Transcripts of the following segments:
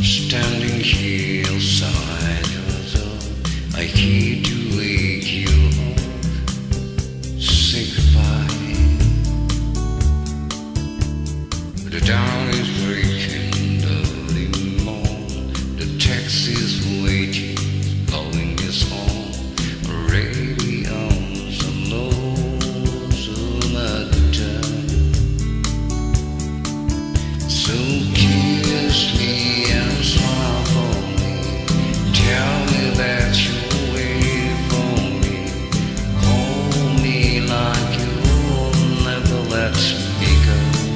Standing here outside your door, I hate to wake you up. Say goodbye. The dawn is breaking, early morn. The taxi's waiting, blowing his horn. Radio's a lonesome at the time. So kiss me and smile for me. Tell me that you'll wait for me. Hold me like you'll never let me go.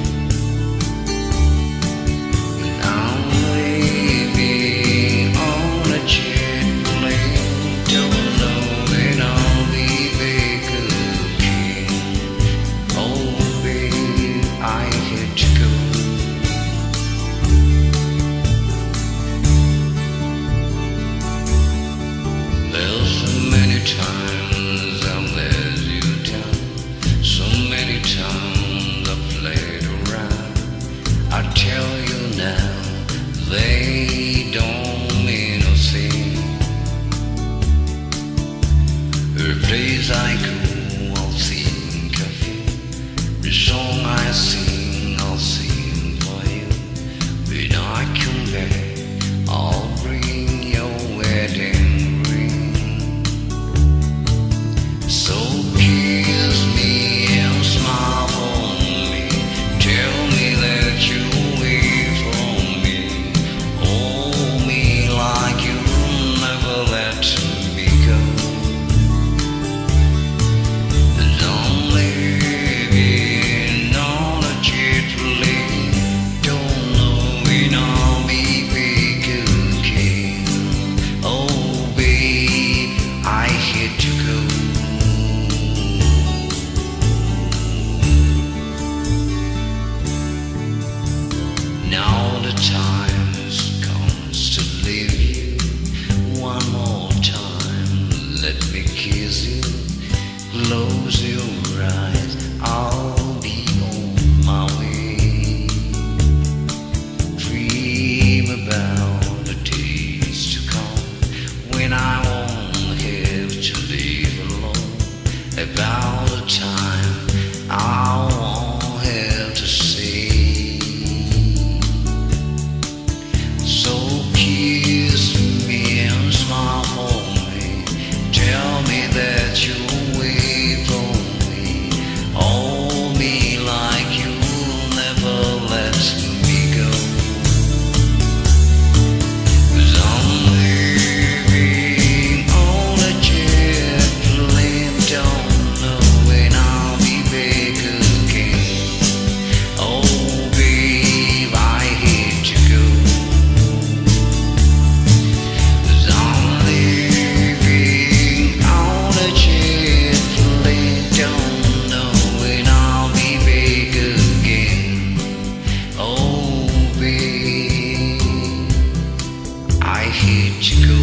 When I'm leaving on a jet plane, don't know when I'll be back again. Oh babe, I hate to go. Times I've let you down, so many times I've played around. I tell you now, they don't mean a thing. Every place I go, I'll think of you. The song I sing, I'll sing for you. When I come back, I'll bring your wedding. So kiss me and smile for me. Tell me that you'll wait for me. Hold me like you'll never let me go. 'Cause I'm living on a jet plane. Don't know when I'll be back again. Oh babe, I hate to go. Now the time's comes to leave you one more time. Let me kiss you, close your eyes, I'll be on my way. Dream about the days to come when I won't have to live alone. About the time I won't have to say. So kiss me and smile for me. Tell me that you'll wait for me. Hold me like you'll never let me go. 'Cause I'm living on a jet plane. Don't know when I'll be back again. Oh babe, I hate to go. I hate to go.